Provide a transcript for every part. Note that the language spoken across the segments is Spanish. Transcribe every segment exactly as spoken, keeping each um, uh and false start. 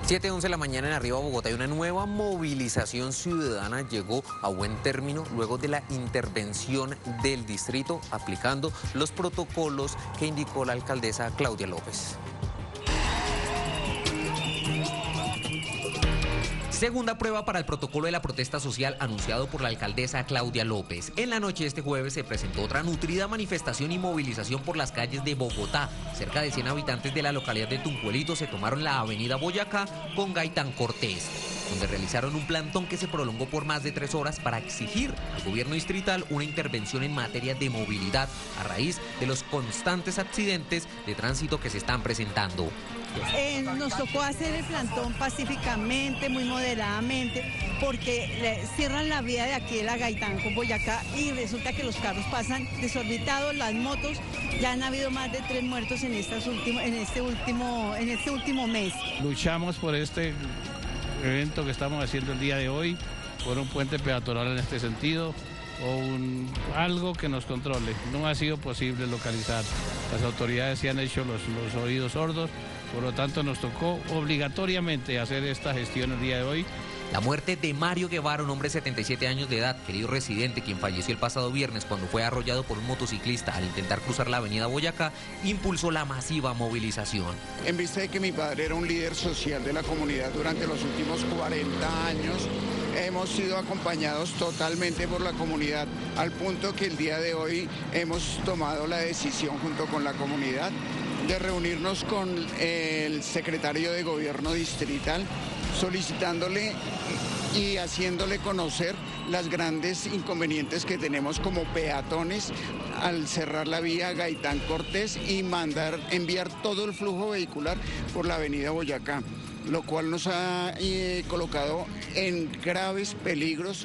siete once de la mañana en Arriba Bogotá y una nueva movilización ciudadana llegó a buen término luego de la intervención del distrito aplicando los protocolos que indicó la alcaldesa Claudia López. Segunda prueba para el protocolo de la protesta social anunciado por la alcaldesa Claudia López. En la noche de este jueves se presentó otra nutrida manifestación y movilización por las calles de Bogotá. Cerca de cien habitantes de la localidad de Tunjuelito se tomaron la avenida Boyacá con Gaitán Cortés, donde realizaron un plantón que se prolongó por más de tres horas para exigir al gobierno distrital una intervención en materia de movilidad a raíz de los constantes accidentes de tránsito que se están presentando. Eh, nos tocó hacer el plantón pacíficamente, muy moderadamente, porque le cierran la vía de aquí de la Gaitán con Boyacá y resulta que los carros pasan desorbitados, las motos. Ya han habido más de tres muertos en, estas último, en, este último, en este último mes. Luchamos por este evento que estamos haciendo el día de hoy, por un puente peatonal en este sentido, o un, algo que nos controle. No ha sido posible localizar. Las autoridades se han hecho los, los oídos sordos, por lo tanto nos tocó obligatoriamente hacer esta gestión el día de hoy. La muerte de Mario Guevara, un hombre de setenta y siete años de edad, querido residente, quien falleció el pasado viernes cuando fue arrollado por un motociclista al intentar cruzar la avenida Boyacá, impulsó la masiva movilización. En vista de que mi padre era un líder social de la comunidad durante los últimos cuarenta años, hemos sido acompañados totalmente por la comunidad, al punto que el día de hoy hemos tomado la decisión junto con la comunidad de reunirnos con el secretario de Gobierno distrital, solicitándole y haciéndole conocer las grandes inconvenientes que tenemos como peatones al cerrar la vía Gaitán Cortés y mandar enviar todo el flujo vehicular por la avenida Boyacá, lo cual nos ha eh, colocado en graves peligros.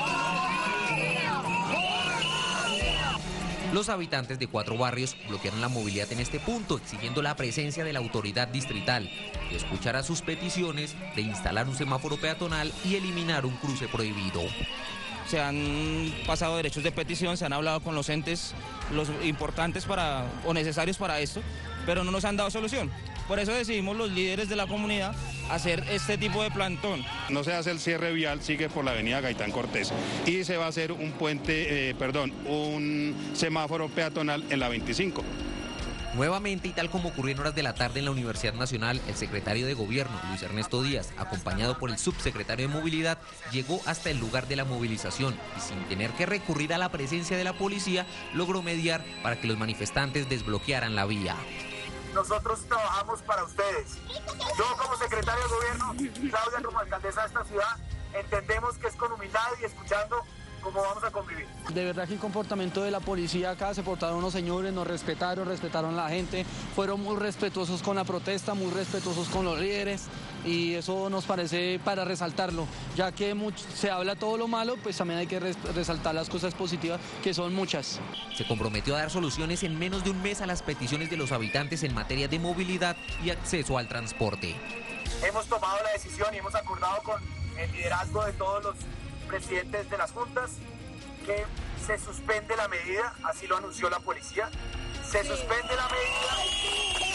Los habitantes de cuatro barrios bloquearon la movilidad en este punto, exigiendo la presencia de la autoridad distrital, que escuchara sus peticiones de instalar un semáforo peatonal y eliminar un cruce prohibido. Se han pasado derechos de petición, se han hablado con los entes los importantes para, o necesarios para esto, pero no nos han dado solución. Por eso decidimos los líderes de la comunidad hacer este tipo de plantón. No se hace el cierre vial, sigue por la avenida Gaitán Cortés y se va a hacer un puente, eh, perdón, un semáforo peatonal en la veinticinco. Nuevamente, y tal como ocurrió en horas de la tarde en la Universidad Nacional, el secretario de Gobierno, Luis Ernesto Díaz, acompañado por el subsecretario de Movilidad, llegó hasta el lugar de la movilización y sin tener que recurrir a la presencia de la policía, logró mediar para que los manifestantes desbloquearan la vía. Nosotros trabajamos para ustedes. Yo como secretario de Gobierno, Claudia como alcaldesa de esta ciudad, entendemos que es con humildad y escuchando cómo vamos a convivir. De verdad que el comportamiento de la policía acá, se portaron unos señores, nos respetaron, respetaron a la gente, fueron muy respetuosos con la protesta, muy respetuosos con los líderes y eso nos parece para resaltarlo, ya que mucho, se habla todo lo malo, pues también hay que res, resaltar las cosas positivas, que son muchas. Se comprometió a dar soluciones en menos de un mes a las peticiones de los habitantes en materia de movilidad y acceso al transporte. Hemos tomado la decisión y hemos acordado con el liderazgo de todos los presidentes de las juntas que se suspende la medida, así lo anunció la policía, se suspende la medida.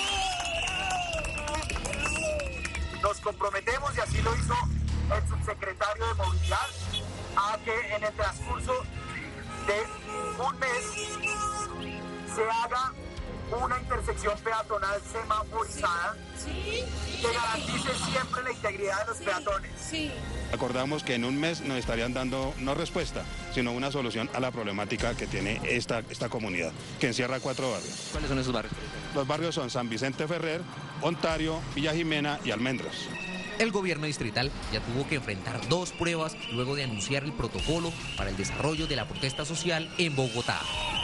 Nos comprometemos, y así lo hizo el subsecretario de Movilidad, a que en el transcurso de un mes se haga una intersección peatonal semaforizada que garantice siempre la integridad de los peatones. Sí. Acordamos que en un mes nos estarían dando no respuesta, sino una solución a la problemática que tiene esta, esta comunidad, que encierra cuatro barrios. ¿Cuáles son esos barrios? Los barrios son San Vicente Ferrer, Ontario, Villa Jimena y Almendros. El gobierno distrital ya tuvo que enfrentar dos pruebas luego de anunciar el protocolo para el desarrollo de la protesta social en Bogotá.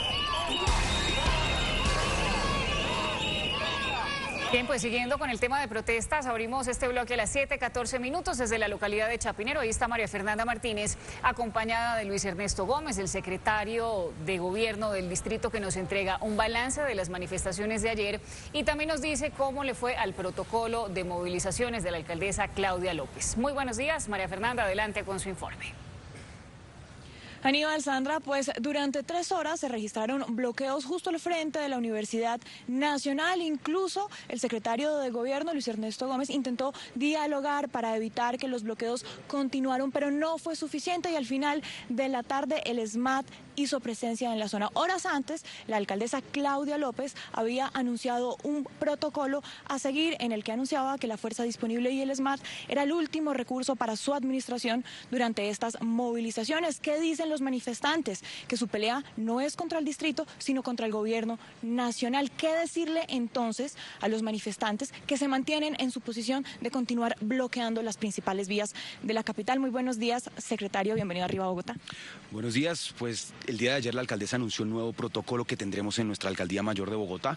Bien, pues siguiendo con el tema de protestas, abrimos este bloque a las siete catorce minutos desde la localidad de Chapinero. Ahí está María Fernanda Martínez, acompañada de Luis Ernesto Gómez, el secretario de Gobierno del distrito, que nos entrega un balance de las manifestaciones de ayer y también nos dice cómo le fue al protocolo de movilizaciones de la alcaldesa Claudia López. Muy buenos días, María Fernanda, adelante con su informe. Aníbal, Sandra, pues durante tres horas se registraron bloqueos justo al frente de la Universidad Nacional. Incluso el secretario de Gobierno, Luis Ernesto Gómez, intentó dialogar para evitar que los bloqueos continuaran, pero no fue suficiente y al final de la tarde el SMAT hizo presencia en la zona. Horas antes, la alcaldesa Claudia López había anunciado un protocolo a seguir en el que anunciaba que la fuerza disponible y el SMAT era el último recurso para su administración durante estas movilizaciones. ¿Qué dicen los manifestantes? Que su pelea no es contra el distrito, sino contra el gobierno nacional. ¿Qué decirle entonces a los manifestantes que se mantienen en su posición de continuar bloqueando las principales vías de la capital? Muy buenos días, secretario, bienvenido a Arriba Bogotá. Buenos días, pues el día de ayer la alcaldesa anunció un nuevo protocolo que tendremos en nuestra alcaldía mayor de Bogotá,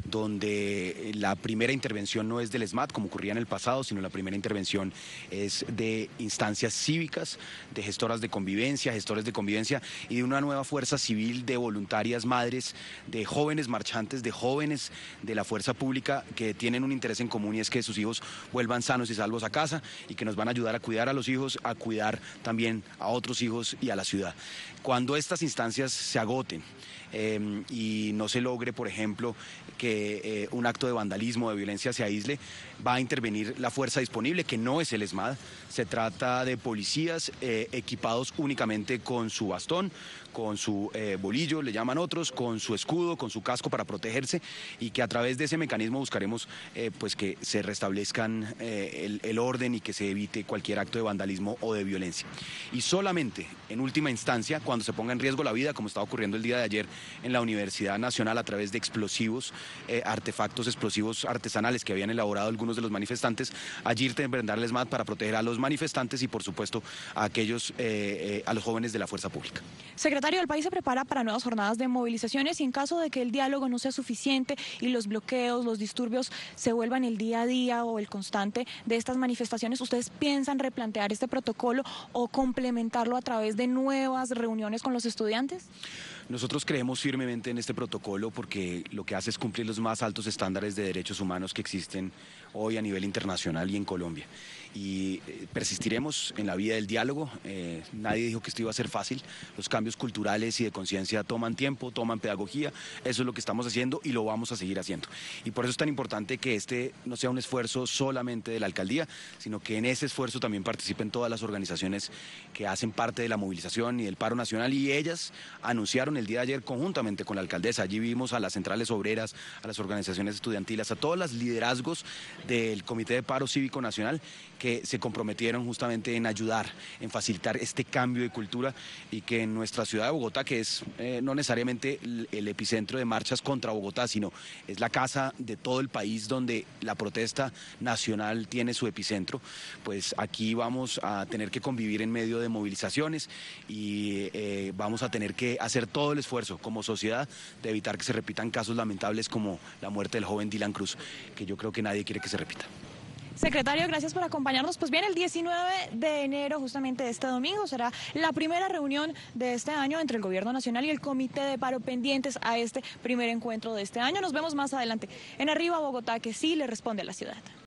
donde la primera intervención no es del SMAT como ocurría en el pasado, sino la primera intervención es de instancias cívicas, de gestoras de convivencia, gestores de convivencia y de una nueva fuerza civil de voluntarias madres, de jóvenes marchantes, de jóvenes de la fuerza pública que tienen un interés en común y es que sus hijos vuelvan sanos y salvos a casa y que nos van a ayudar a cuidar a los hijos, a cuidar también a otros hijos y a la ciudad. Cuando estas instancias se agoten eh, y no se logre, por ejemplo, que eh, un acto de vandalismo o de violencia se aísle, va a intervenir la fuerza disponible, que no es el SMAT. Se trata de policías eh, equipados únicamente con su bastón, con su eh, bolillo, le llaman otros, con su escudo, con su casco para protegerse y que a través de ese mecanismo buscaremos eh, pues que se restablezcan eh, el, el orden y que se evite cualquier acto de vandalismo o de violencia. Y solamente en última instancia, cuando se ponga en riesgo la vida, como estaba ocurriendo el día de ayer en la Universidad Nacional a través de explosivos, eh, artefactos explosivos artesanales que habían elaborado algunos de los manifestantes, allí intervendrá el SMAT para proteger a los manifestantes y por supuesto a aquellos, eh, eh, a los jóvenes de la fuerza pública. Secretario, el país se prepara para nuevas jornadas de movilizaciones y en caso de que el diálogo no sea suficiente y los bloqueos, los disturbios se vuelvan el día a día o el constante de estas manifestaciones, ¿ustedes piensan replantear este protocolo o complementarlo a través de nuevas reuniones con los estudiantes? Nosotros creemos firmemente en este protocolo porque lo que hace es cumplir los más altos estándares de derechos humanos que existen hoy a nivel internacional y en Colombia. Y persistiremos en la vía del diálogo. Eh, nadie dijo que esto iba a ser fácil. Los cambios culturales y de conciencia toman tiempo, toman pedagogía. Eso es lo que estamos haciendo y lo vamos a seguir haciendo. Y por eso es tan importante que este no sea un esfuerzo solamente de la alcaldía, sino que en ese esfuerzo también participen todas las organizaciones que hacen parte de la movilización y del paro nacional. Y ellas anunciaron el día de ayer conjuntamente con la alcaldesa. Allí vimos a las centrales obreras, a las organizaciones estudiantiles, a todos los liderazgos del Comité de Paro Cívico Nacional que se comprometieron justamente en ayudar, en facilitar este cambio de cultura y que en nuestra ciudad de Bogotá, que es eh, no necesariamente el, el epicentro de marchas contra Bogotá, sino es la casa de todo el país donde la protesta nacional tiene su epicentro, pues aquí vamos a tener que convivir en medio de movilizaciones y eh, vamos a tener que hacer todo el esfuerzo como sociedad de evitar que se repitan casos lamentables como la muerte del joven Dylan Cruz, que yo creo que nadie quiere que se repita. Secretario, gracias por acompañarnos. Pues bien, el diecinueve de enero, justamente de este domingo, será la primera reunión de este año entre el Gobierno Nacional y el Comité de Paro pendientes a este primer encuentro de este año. Nos vemos más adelante en Arriba Bogotá, que sí le responde a la ciudad.